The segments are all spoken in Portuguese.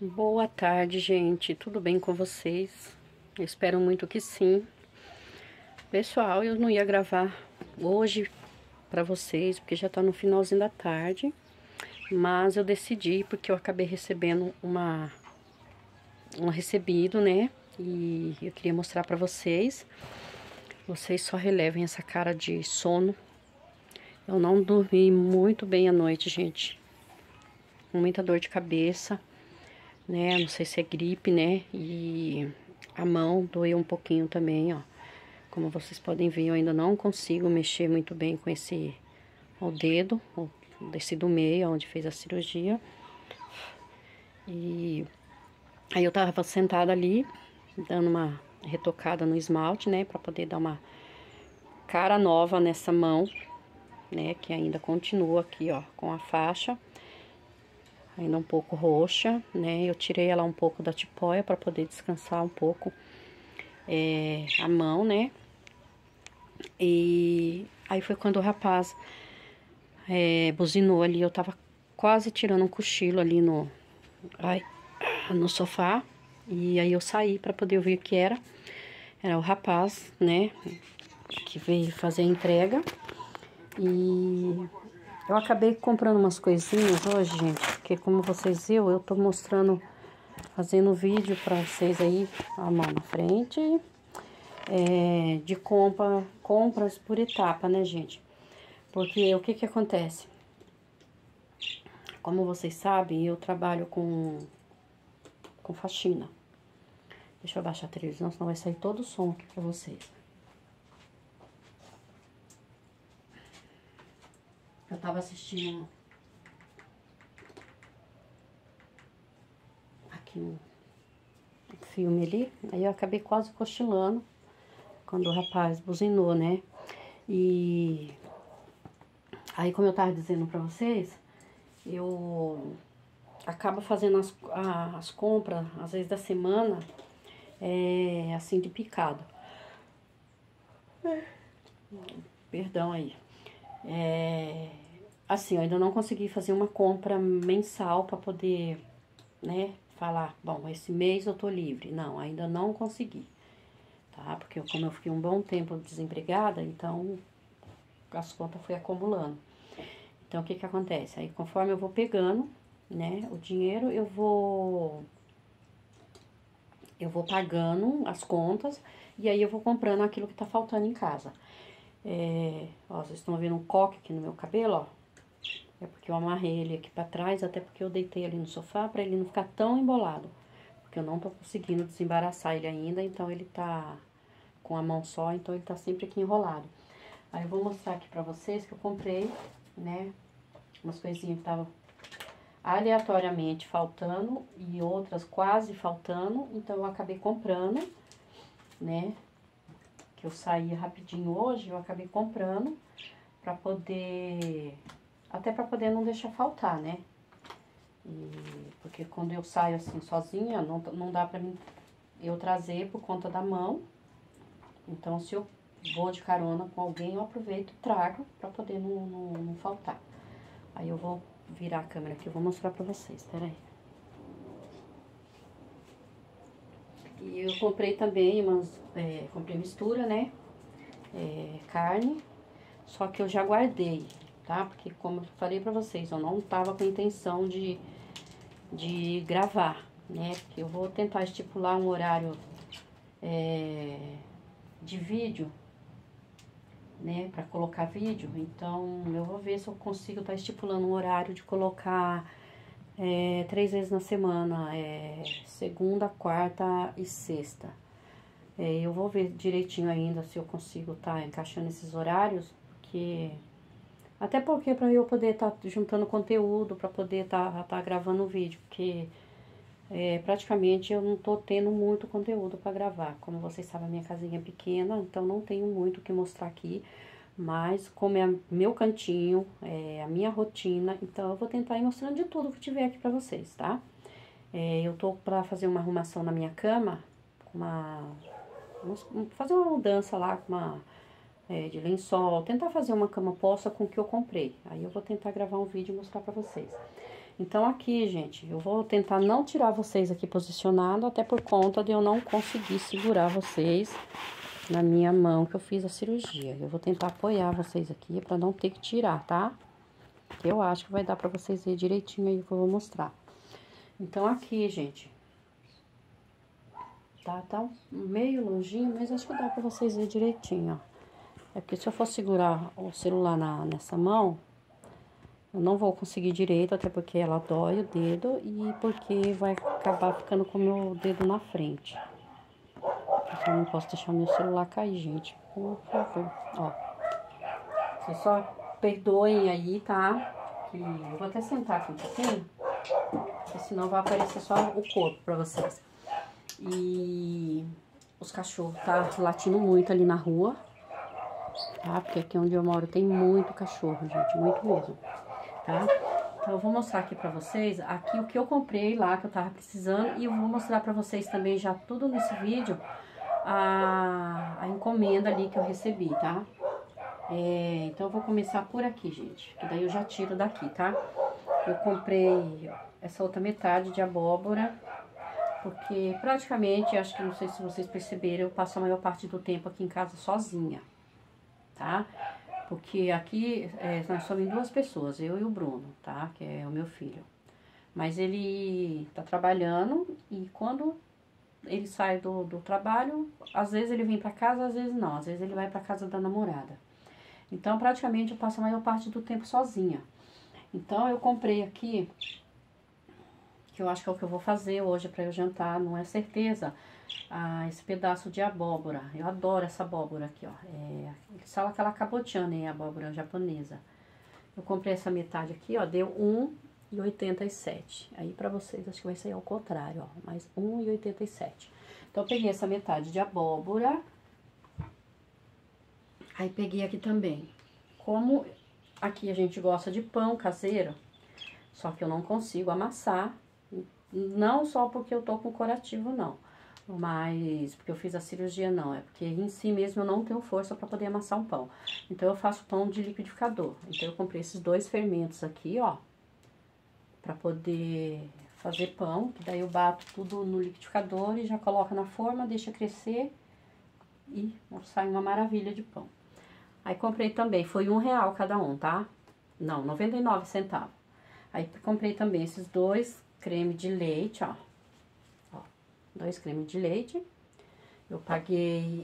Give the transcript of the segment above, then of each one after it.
Boa tarde, gente. Tudo bem com vocês? Eu espero muito que sim. Pessoal, eu não ia gravar hoje pra vocês, porque já tá no finalzinho da tarde. Mas eu decidi, porque eu acabei recebendo um recebido, né? E eu queria mostrar pra vocês. Vocês só relevem essa cara de sono. Eu não dormi muito bem à noite, gente. Com muita dor de cabeça, né? Não sei se é gripe, né? E a mão doeu um pouquinho também, ó. Como vocês podem ver, eu ainda não consigo mexer muito bem com o dedo, desse do meio, onde fez a cirurgia. E aí eu tava sentada ali, dando uma retocada no esmalte, né? Pra poder dar uma cara nova nessa mão, né? Que ainda continua aqui, ó, com a faixa. Ainda um pouco roxa, né? Eu tirei ela um pouco da tipóia pra poder descansar um pouco a mão, né? E aí foi quando o rapaz buzinou ali, eu tava quase tirando um cochilo ali no sofá. E aí eu saí pra poder ver o que era. Era o rapaz, né, que veio fazer a entrega. E eu acabei comprando umas coisinhas hoje, gente, porque como vocês viram, eu tô mostrando, fazendo vídeo pra vocês aí, a mão na frente, de compras por etapa, né, gente? Porque o que que acontece? Como vocês sabem, eu trabalho com faxina. Deixa eu abaixar a televisão, senão vai sair todo o som aqui pra vocês. Eu tava assistindo aqui um filme ali, aí eu acabei quase cochilando quando o rapaz buzinou, né? E aí, como eu tava dizendo pra vocês, eu acabo fazendo as compras, às vezes da semana, assim, de picado. Perdão aí. Assim, eu ainda não consegui fazer uma compra mensal pra poder, né, falar, bom, esse mês eu tô livre. Não, ainda não consegui, tá? Porque como eu fiquei um bom tempo desempregada, então as contas fui acumulando. Então, o que que acontece? Aí, conforme eu vou pegando, né, o dinheiro, eu vou pagando as contas e aí eu vou comprando aquilo que tá faltando em casa. Ó, vocês estão vendo um coque aqui no meu cabelo, ó. É porque eu amarrei ele aqui pra trás, até porque eu deitei ali no sofá pra ele não ficar tão embolado. Porque eu não tô conseguindo desembaraçar ele ainda, então ele tá com a mão só, então ele tá sempre aqui enrolado. Aí eu vou mostrar aqui pra vocês que eu comprei, né, umas coisinhas que estavam aleatoriamente faltando e outras quase faltando, então eu acabei comprando, né, que eu saí rapidinho hoje, eu acabei comprando pra poder, até pra poder não deixar faltar, né, porque quando eu saio assim sozinha, não dá pra mim eu trazer por conta da mão, então se eu vou de carona com alguém, eu aproveito e trago pra poder não faltar. Aí eu vou virar a câmera aqui, eu vou mostrar pra vocês, peraí. E eu comprei também comprei mistura, né, carne, só que eu já guardei, tá? Porque como eu falei pra vocês, eu não tava com intenção de gravar, né? Porque eu vou tentar estipular um horário de vídeo, né, pra colocar vídeo. Então, eu vou ver se eu consigo estar estipulando um horário de colocar 3 vezes na semana, segunda, quarta e sexta. Eu vou ver direitinho ainda se eu consigo estar encaixando esses horários, porque até porque para eu poder estar juntando conteúdo, para poder estar gravando o vídeo, porque praticamente eu não tô tendo muito conteúdo para gravar. Como vocês sabem, a minha casinha é pequena, então não tenho muito o que mostrar aqui. Mas como é meu cantinho, a minha rotina, então eu vou tentar ir mostrando de tudo que tiver aqui pra vocês, tá? Eu tô pra fazer uma arrumação na minha cama, fazer uma mudança lá com de lençol, tentar fazer uma cama posta com o que eu comprei. Aí eu vou tentar gravar um vídeo e mostrar pra vocês. Então, aqui, gente, eu vou tentar não tirar vocês aqui posicionado, até por conta de eu não conseguir segurar vocês na minha mão que eu fiz a cirurgia. Eu vou tentar apoiar vocês aqui pra não ter que tirar, tá? Eu acho que vai dar pra vocês verem direitinho aí o que eu vou mostrar. Então, aqui, gente, tá meio longinho, mas acho que dá pra vocês verem direitinho, ó. É porque se eu for segurar o celular nessa mão, eu não vou conseguir direito, até porque ela dói o dedo e porque vai acabar ficando com o meu dedo na frente. Eu não posso deixar o meu celular cair, gente. Por favor, ó. Vocês só perdoem aí, tá? Que eu vou até sentar aqui um pouquinho, porque senão vai aparecer só o corpo pra vocês. E os cachorros tá latindo muito ali na rua, tá? Porque aqui onde eu moro tem muito cachorro, gente, muito mesmo, tá? Então eu vou mostrar aqui pra vocês, aqui o que eu comprei lá, que eu tava precisando, e eu vou mostrar pra vocês também já tudo nesse vídeo, a encomenda ali que eu recebi, tá? Então eu vou começar por aqui, gente, que daí eu já tiro daqui, tá? Eu comprei essa outra metade de abóbora, porque praticamente, acho que não sei se vocês perceberam, eu passo a maior parte do tempo aqui em casa sozinha, tá? Porque aqui nós somos em 2 pessoas, eu e o Bruno, tá? Que é o meu filho. Mas ele tá trabalhando e quando ele sai do trabalho, às vezes ele vem pra casa, às vezes não. Às vezes ele vai pra casa da namorada. Então, praticamente, eu passo a maior parte do tempo sozinha. Então, eu comprei aqui, que eu acho que é o que eu vou fazer hoje pra eu jantar, não é certeza, esse pedaço de abóbora. Eu adoro essa abóbora aqui, ó. Eles falam aquela cabotiana, hein, abóbora japonesa. Eu comprei essa metade aqui, ó, deu R$1,87. Aí pra vocês, acho que vai sair ao contrário, ó, mas R$1,87. Então, eu peguei essa metade de abóbora. Aí, peguei aqui também. Como aqui a gente gosta de pão caseiro, só que eu não consigo amassar. Não só porque eu tô com curativo, não. Mas, porque eu fiz a cirurgia, não. É porque em si mesmo eu não tenho força pra poder amassar um pão. Então, eu faço pão de liquidificador. Então, eu comprei esses 2 fermentos aqui, ó. Pra poder fazer pão. Que daí eu bato tudo no liquidificador e já coloco na forma, deixa crescer. E sai uma maravilha de pão. Aí, comprei também, foi R$1 cada um, tá? Não, 99 centavos. Aí, comprei também esses 2 creme de leite, ó. 2 cremes de leite. Eu paguei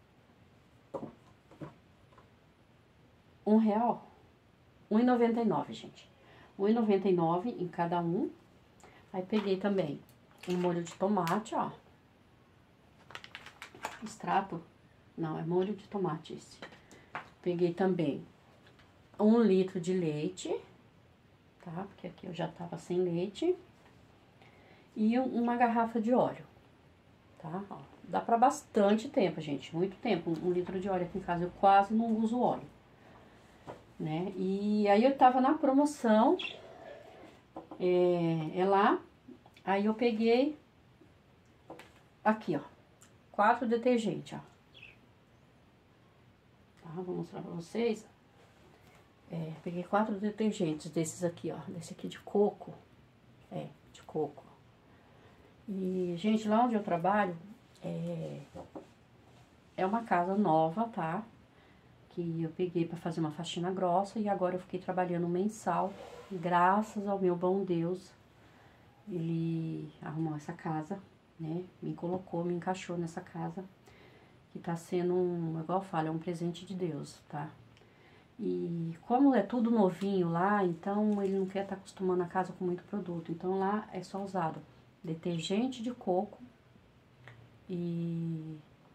R$1, R$1,99, gente. R$1,99 em cada um. Aí, peguei também um molho de tomate, ó. Extrato. Não, é molho de tomate esse. Peguei também 1 litro de leite, tá? Porque aqui eu já tava sem leite. E uma garrafa de óleo, tá? Ó, dá pra bastante tempo, gente, muito tempo. 1 litro de óleo aqui em casa, eu quase não uso óleo, né? E aí eu tava na promoção, lá, aí eu peguei aqui, ó, 4 detergentes, ó. Tá, vou mostrar pra vocês. Peguei 4 detergentes desses aqui, ó, desse aqui de coco, de coco. E, gente, lá onde eu trabalho, é uma casa nova, tá? Que eu peguei pra fazer uma faxina grossa e agora eu fiquei trabalhando mensal. Graças ao meu bom Deus, ele arrumou essa casa, né? Me colocou, me encaixou nessa casa, que tá sendo igual eu falo, é um presente de Deus, tá? E como é tudo novinho lá, então ele não quer estar acostumando a casa com muito produto. Então lá é só usado detergente de coco e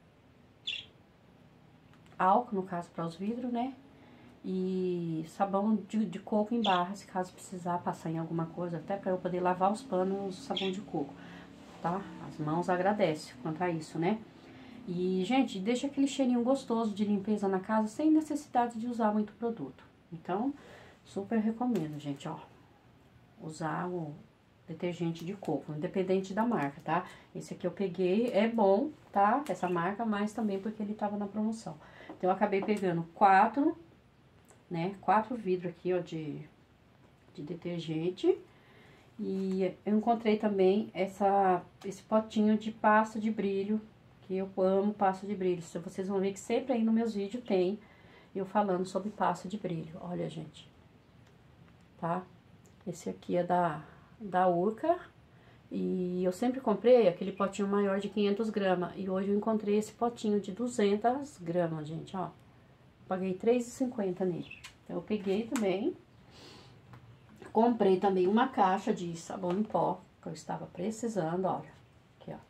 álcool, no caso, para os vidros, né? E sabão de coco em barra, se caso precisar passar em alguma coisa, até para eu poder lavar os panos, sabão de coco, tá? As mãos agradecem quanto a isso, né? E, gente, deixa aquele cheirinho gostoso de limpeza na casa sem necessidade de usar muito produto. Então, super recomendo, gente, ó, usar o detergente de coco, independente da marca, tá? Esse aqui eu peguei, é bom, tá? Essa marca, mas também porque ele tava na promoção. Então, eu acabei pegando 4, né? 4 vidros aqui, ó, de detergente. E eu encontrei também esse potinho de pasta de brilho, que eu amo pasta de brilho. Vocês vão ver que sempre aí nos meus vídeos tem eu falando sobre pasta de brilho. Olha, gente, tá? Esse aqui é da Urca. E eu sempre comprei aquele potinho maior de 500 gramas. E hoje eu encontrei esse potinho de 200 gramas, gente, ó. Paguei R$3,50 nele. Então, eu peguei também. Comprei também uma caixa de sabão em pó, que eu estava precisando, olha. Aqui, ó.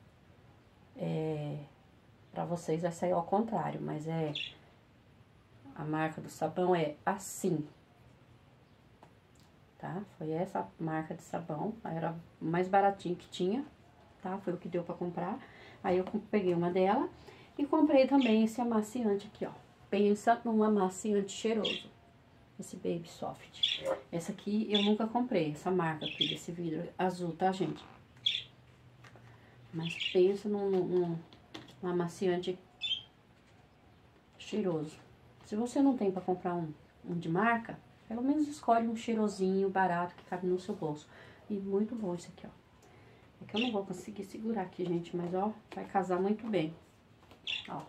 Pra vocês vai sair ao contrário, mas a marca do sabão é Assim. Tá? Foi essa marca de sabão, era o mais baratinho que tinha, tá? Foi o que deu pra comprar. Aí eu peguei uma dela e comprei também esse amaciante aqui, ó. Pensa num amaciante cheiroso, esse Baby Soft. Essa aqui eu nunca comprei, essa marca aqui desse vidro azul, tá, gente? Mas pensa num amaciante cheiroso. Se você não tem pra comprar um de marca, pelo menos escolhe um cheirosinho barato que cabe no seu bolso. E muito bom esse aqui, ó. É que eu não vou conseguir segurar aqui, gente, mas ó, vai casar muito bem. Ó.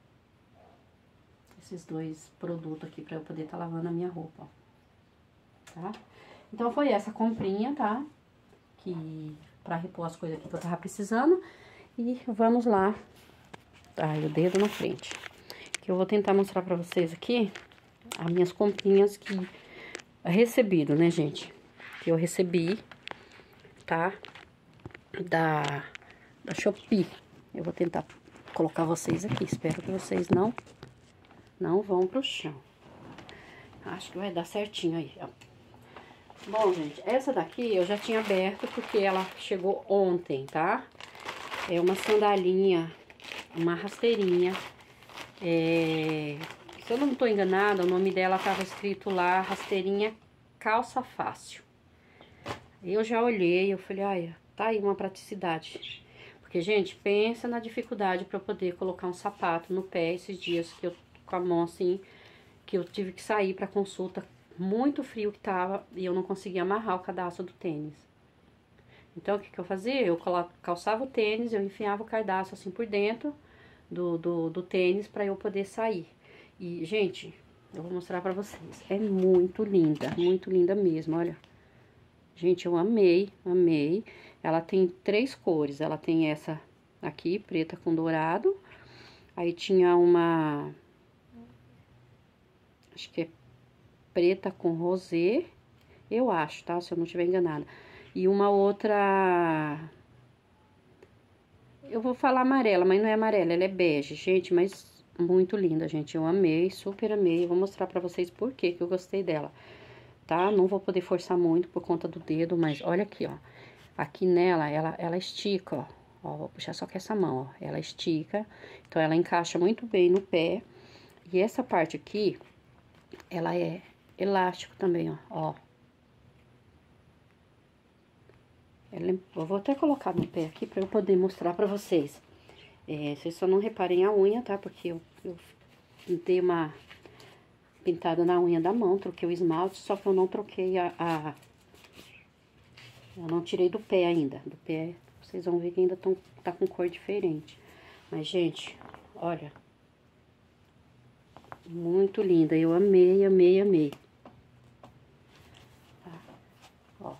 Esses dois produtos aqui pra eu poder tá lavando a minha roupa, ó. Tá? Então foi essa comprinha, tá? Pra repor as coisas aqui que eu tava precisando. E vamos lá. Ai, o dedo na frente. Que eu vou tentar mostrar pra vocês aqui as minhas comprinhas que recebido, né, gente? Que eu recebi, tá? Da Shopee. Eu vou tentar colocar vocês aqui. Espero que vocês não vão pro chão. Acho que vai dar certinho aí, ó. Bom, gente, essa daqui eu já tinha aberto porque ela chegou ontem, tá? É uma sandalinha, uma rasteirinha. Se eu não tô enganada, o nome dela tava escrito lá, rasteirinha calça fácil. Eu já olhei, eu falei, ai, tá aí uma praticidade. Porque, gente, pensa na dificuldade pra eu poder colocar um sapato no pé esses dias que eu com a mão assim, que eu tive que sair pra consulta, muito frio que tava, e eu não conseguia amarrar o cadastro do tênis. Então, o que que eu fazia? Eu calçava o tênis, eu enfiava o cadastro assim por dentro do tênis pra eu poder sair. E, gente, eu vou mostrar pra vocês. É muito linda mesmo, olha. Gente, eu amei, amei. Ela tem 3 cores. Ela tem essa aqui, preta com dourado. Aí tinha uma... acho que é preta com rosé. Eu acho, tá? Se eu não estiver enganada. E uma outra... eu vou falar amarela, mas não é amarela, ela é bege, gente, mas... muito linda, gente. Eu amei, super amei. Eu vou mostrar pra vocês por que eu gostei dela, tá? Não vou poder forçar muito por conta do dedo, mas olha aqui, ó. Aqui nela, ela estica, ó. Ó, vou puxar só com essa mão, ó. Ela estica, então ela encaixa muito bem no pé. E essa parte aqui, ela é elástico também, ó. Eu vou até colocar no pé aqui pra eu poder mostrar pra vocês. Vocês só não reparem a unha, tá? Porque eu dei uma pintada na unha da mão, troquei o esmalte, só que eu não troquei eu não tirei do pé ainda. Do pé, vocês vão ver que ainda tá com cor diferente. Mas, gente, olha. Muito linda. Eu amei, amei, amei. Tá? Ó.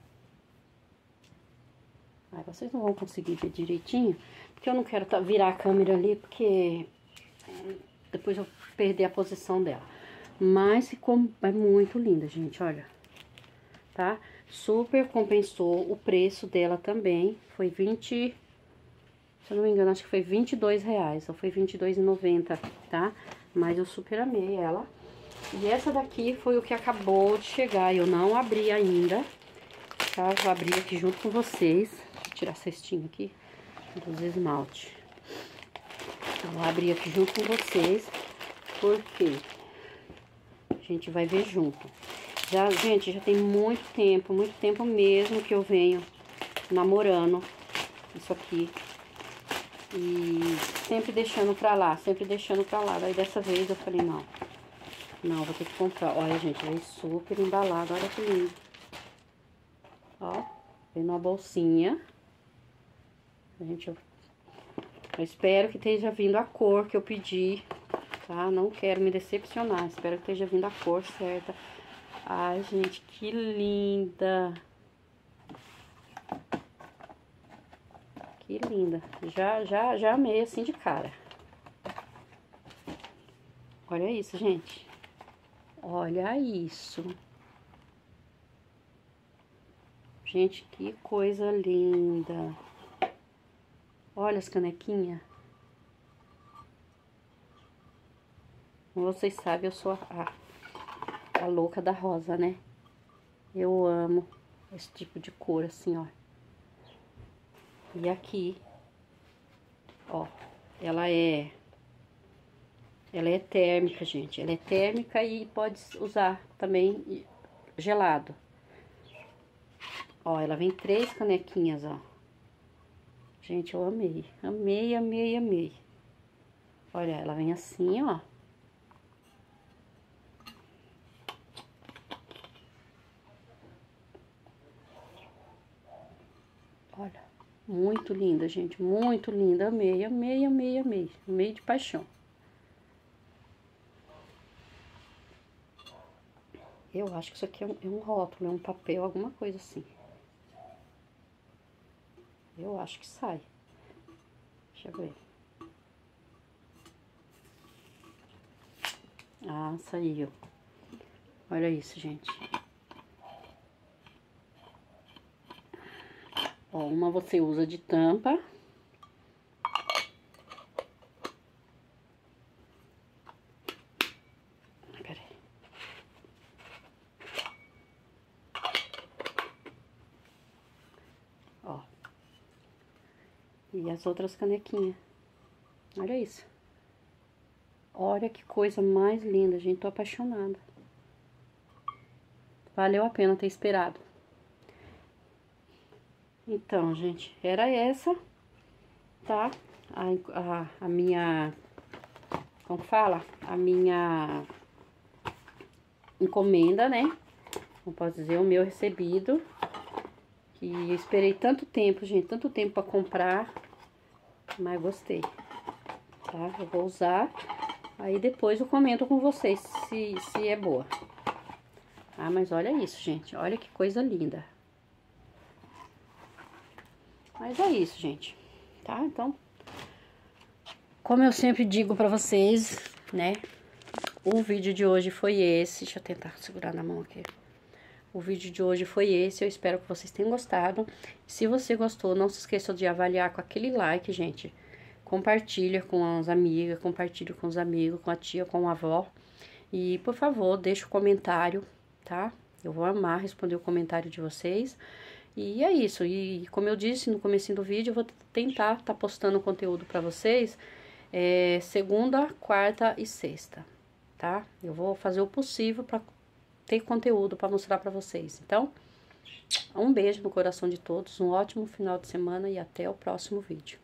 Aí vocês não vão conseguir ver direitinho, porque eu não quero virar a câmera ali, porque depois eu perder a posição dela. Mas ficou muito linda, gente, olha. Tá? Super compensou o preço dela também. Foi 20... se eu não me engano, acho que foi R$22. Ou foi R$22,90, tá? Mas eu super amei ela. E essa daqui foi o que acabou de chegar. Eu não abri ainda, tá? Vou abrir aqui junto com vocês. Deixa eu tirar a cestinha aqui dos esmalte. Eu vou abrir aqui junto com vocês, porque a gente vai ver junto. Gente, já tem muito tempo mesmo que eu venho namorando isso aqui. E sempre deixando pra lá, Daí dessa vez eu falei, não, vou ter que comprar. Olha, gente, veio super embalado, olha que lindo. Ó, vem numa bolsinha. Eu espero que esteja vindo a cor que eu pedi, tá? Não quero me decepcionar, espero que esteja vindo a cor certa. Ai, gente, que linda! Que linda! Já amei assim de cara. Olha isso, gente. Olha isso. Gente, que coisa linda. Olha as canequinhas. Como vocês sabem, eu sou a louca da rosa, né? Eu amo esse tipo de cor, assim, ó. E aqui, ó, ela é térmica, gente. Ela é térmica e pode usar também gelado. Ó, ela vem 3 canequinhas, ó. Gente, eu amei. Amei, amei, amei. Olha, ela vem assim, ó. Olha, muito linda, gente. Muito linda. Amei, amei, amei, amei. Amei de paixão. Eu acho que isso aqui é um rótulo, é um papel, alguma coisa assim. Eu acho que sai. Deixa eu ver. Ah, saiu. Olha isso, gente. Ó, uma você usa de tampa. Pera aí. Ó. E as outras canequinhas. Olha isso. Olha que coisa mais linda, gente. Tô apaixonada. Valeu a pena ter esperado. Então, gente, era essa, tá? A minha... Como que fala? A minha encomenda, né? Não posso dizer, o meu recebido. Que eu esperei tanto tempo, gente. Tanto tempo pra comprar. Mas gostei. Tá? Eu vou usar. Aí depois eu comento com vocês se é boa. Ah, mas olha isso, gente. Olha que coisa linda. Mas é isso, gente. Tá? Então, como eu sempre digo pra vocês, né? O vídeo de hoje foi esse. Deixa eu tentar segurar na mão aqui. O vídeo de hoje foi esse. Eu espero que vocês tenham gostado. Se você gostou, não se esqueça de avaliar com aquele like, gente. Compartilha com as amigas, compartilha com os amigos, com a tia, com a avó. E, por favor, deixa o comentário, tá? Eu vou amar responder o comentário de vocês. E é isso. E, como eu disse no comecinho do vídeo, eu vou tentar tá postando conteúdo pra vocês segunda, quarta e sexta, tá? Eu vou fazer o possível pra ter conteúdo pra mostrar pra vocês. Então, um beijo no coração de todos, um ótimo final de semana e até o próximo vídeo.